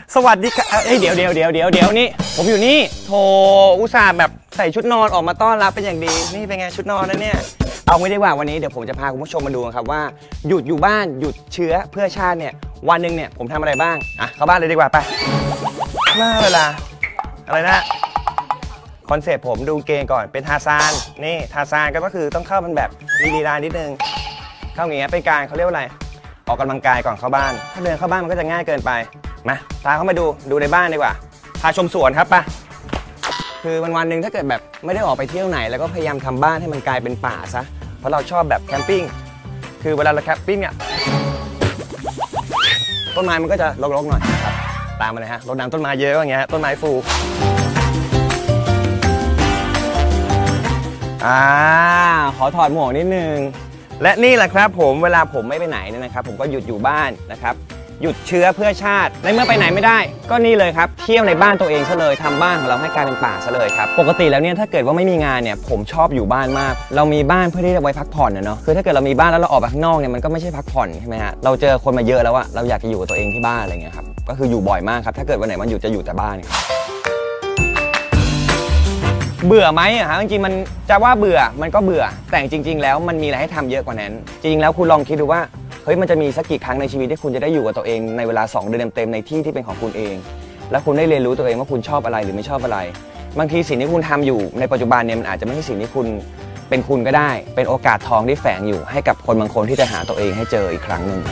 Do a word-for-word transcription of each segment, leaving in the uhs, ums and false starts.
สวัสดีครับเอ้ยเดี๋ยวเดี๋ยวเดี๋ยวเดี๋ยวเดี๋ยวนี่ผมอยู่นี่โถอุตส่าห์แบบใส่ชุดนอนออกมาต้อนรับเป็นอย่างดีนี่เป็นไงชุดนอนนะเนี่ยเอาไม่ได้ว่าวันนี้เดี๋ยวผมจะพาคุณผู้ชมมาดูครับว่าหยุดอยู่บ้านหยุดเชื้อเพื่อชาติเนี่ยวันหนึ่งเนี่ยผมทำอะไรบ้างอ่ะเข้าบ้านเลยดีกว่าไปหน้าเวลาอะไรนะคอนเซ็ปต์ผมดูเกงก่อนเป็นทาซานนี่ทาซานก็คือต้องเข้ามันแบบมีลีลานิดนึงเข้าอย่างเงี้ยเป็นการเขาเรียกว่าอะไรออกกำลังกายก่อนเข้าบ้านถ้าเดินเข้าบ้านมันก็จะง่ายเกินไปมาพาเข้ามาดูดูในบ้านดีกว่าพาชมสวนครับปะคือวันวันหนึ่งถ้าเกิดแบบไม่ได้ออกไปเที่ยวไหนแล้วก็พยายามทำบ้านให้มันกลายเป็นป่าซะเพราะเราชอบแบบแคมปิ้งคือเวลาเราแคมปิ้งเนี่ยต้นไม้มันก็จะรกๆหน่อยครับตามมาเลยฮะรดน้ำต้นไม้เยอะอย่างเงี้ยต้นไม้ฟูอ่าขอถอดหมวกนิดนึงและนี่แหละครับผมเวลาผมไม่ไปไหนเนี่ยนะครับผมก็หยุดอยู่บ้านนะครับหยุดเชื้อเพื่อชาติในเมื่อไปไหนไม่ได้ก็นี่เลยครับเที่ยวในบ้านตัวเองซะเลยทำบ้านของเราให้กลายเป็นป่าซะเลยครับปกติแล้วเนี่ยถ้าเกิดว่าไม่มีงานเนี่ยผมชอบอยู่บ้านมากเรามีบ้านเพื่อที่จะไว้พักผ่อนนะเนาะคือถ้าเกิดเรามีบ้านแล้วเราออกไปข้างนอกเนี่ยมันก็ไม่ใช่พักผ่อนใช่ไหมฮะเราเจอคนมาเยอะแล้วอะเราอยากจะอยู่กับตัวเองที่บ้านอะไรเงี้ยครับก็คืออยู่บ่อยมากครับถ้าเกิดวันไหนมันหยุดจะอยู่แต่บ้านครับเบื่อไหมอะฮะจริงๆมันจะว่าเบื่อมันก็เบื่อแต่จริงๆแล้วมันมีอะไรให้ทำเยอะกว่านั้นจริงๆแล้วคุณลองคิดดูว่าเฮ้ยมันจะมีสักกี่ครั้งในชีวิตที่คุณจะได้อยู่กับตัวเองในเวลาสองเดือนเต็มๆในที่ที่เป็นของคุณเองแล้วคุณได้เรียนรู้ตัวเองว่าคุณชอบอะไรหรือไม่ชอบอะไรบางทีสิ่งที่คุณทำอยู่ในปัจจุบันเนี่ยมันอาจจะไม่ใช่สิ่งที่คุณเป็นคุณก็ได้เป็นโอกาสทองที่แฝงอยู่ให้กับคนบางคนที่จะหาตัวเองให้เจออีกครั้งหนึ่ง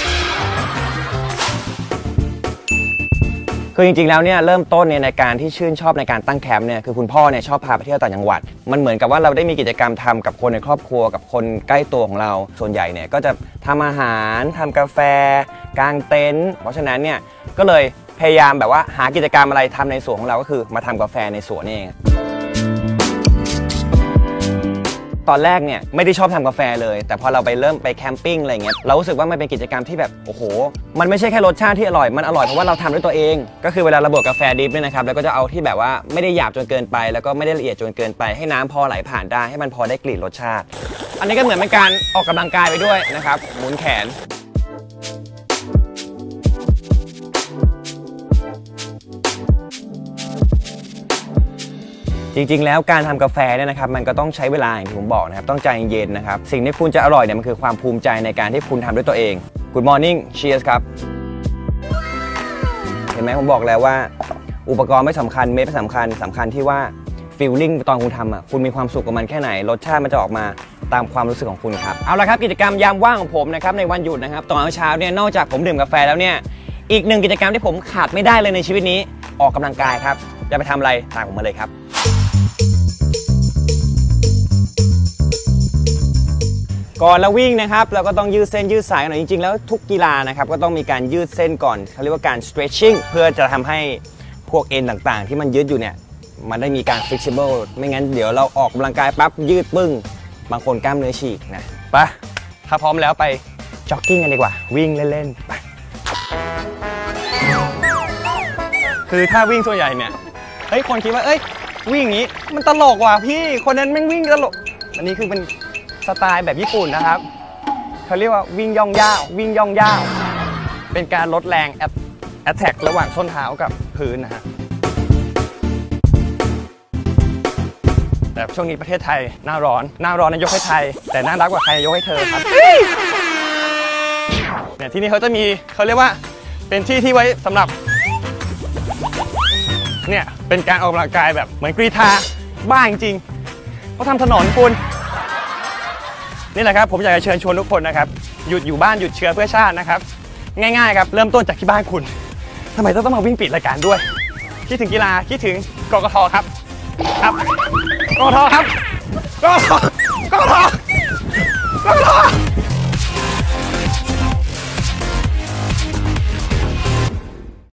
คือจริงๆแล้วเนี่ยเริ่มต้นเนี่ยในการที่ชื่นชอบในการตั้งแคมป์เนี่ยคือคุณพ่อเนี่ยชอบพาไปเที่ยวต่างจังหวัดมันเหมือนกับว่าเราได้มีกิจกรรมทำกับคนในครอบครัวกับคนใกล้ตัวของเราส่วนใหญ่เนี่ยก็จะทำอาหารทำกาแฟกางเต็นท์เพราะฉะนั้นเนี่ยก็เลยพยายามแบบว่าหากิจกรรมอะไรทำในสวนของเราก็คือมาทำกาแฟในสวนเองตอนแรกเนี่ยไม่ได้ชอบทำกาแฟเลยแต่พอเราไปเริ่มไปแคมปิ้งอะไรเงี้ยเรารู้สึกว่ามันเป็นกิจกรรมที่แบบโอ้โหมันไม่ใช่แค่รสชาติที่อร่อยมันอร่อยเพราะว่าเราทำด้วยตัวเองก็คือเวลาเราบดกาแฟดิฟเนี่ยนะครับแล้วก็จะเอาที่แบบว่าไม่ได้หยาบจนเกินไปแล้วก็ไม่ได้ละเอียดจนเกินไปให้น้ำพอไหลผ่านได้ให้มันพอได้กลิ่นรสชาติอันนี้ก็เหมือนเป็นการออกกำลังกายไปด้วยนะครับหมุนแขนจริงๆแล้วการทำกาแฟเนี่ยนะครับมันก็ต้องใช้เวลาอย่างที่ผมบอกนะครับต้องใจเย็นนะครับสิ่งที่คุณจะอร่อยเนี่ยมันคือความภูมิใจในการที่คุณทำด้วยตัวเอง Good morning cheers ครับเห็นไหมผมบอกแล้วว่าอุปกรณ์ไม่สำคัญเม็ดไม่สำคัญสำคัญที่ว่า feeling ตอนคุณทำอ่ะคุณมีความสุขกับมันแค่ไหนรสชาติมันจะออกมาตามความรู้สึกของคุณครับเอาละครับกิจกรรมยามว่างของผมนะครับในวันหยุดนะครับตอนเช้าเนี่ยนอกจากผมดื่มกาแฟแล้วเนี่ยอีกหนึ่งกิจกรรมที่ผมขาดไม่ได้เลยในชีวิตนี้ออกกำลังกายครับจะไปทำอะไรตามผมมาเลยครับก่อนเราวิ่งนะครับเราก็ต้องยืดเส้นยืดสายหน่อยจริงๆแล้วทุกกีฬานะครับก็ต้องมีการยืดเส้นก่อนเขาเรียกว่าการ stretching เพื่อจะทำให้พวกเอ็นต่างๆที่มันยืดอยู่เนี่ยมันได้มีการ flexible ไม่งั้นเดี๋ยวเราออกกำลังกายปั๊บยืดปึ้งบางคนกล้ามเนื้อฉีกนะไปถ้าพร้อมแล้วไปจ็อกกิ้งกันดีกว่าวิ่งเล่นๆไปคือถ้าวิ่งส่วนใหญ่เนี่ยเฮ้ยคนคิดว่าเอ้ยวิ่งอย่างนี้มันตลกว่ะพี่คนนั้นแม่งวิ่งตลกอันนี้คือเป็นสไตล์แบบญี่ปุ่นนะครับเขาเรียกว่าวิ่งย่องย่าววิ่งย่องย่าวเป็นการลดแรงแอตแทกระหว่างส้นเท้ากับพื้นนะฮะแต่ช่วงนี้ประเทศไทยหน้าร้อนหน้าร้อนนายกให้ไทยแต่น่ารักกว่าใครนายกให้เธอครับเนี่ยที่นี่เขาจะมีเขาเรียกว่าเป็นที่ที่ไว้สำหรับเนี่ยเป็นการออกกำลังกายแบบเหมือนกรีฑาบ้าจริงๆเขาทำถนนคุณนี่แหละครับผมอยากจะเชิญชวนทุกคนนะครับหยุดอยู่บ้านหยุดเชื้อเพื่อชาตินะครับง่ายๆครับเริ่มต้นจากที่บ้านคุณทำไมต้องมาวิ่งปิดรายการด้วยคิดถึงกีฬาคิดถึงกกทครับครับกกทครับกกทกกทกกท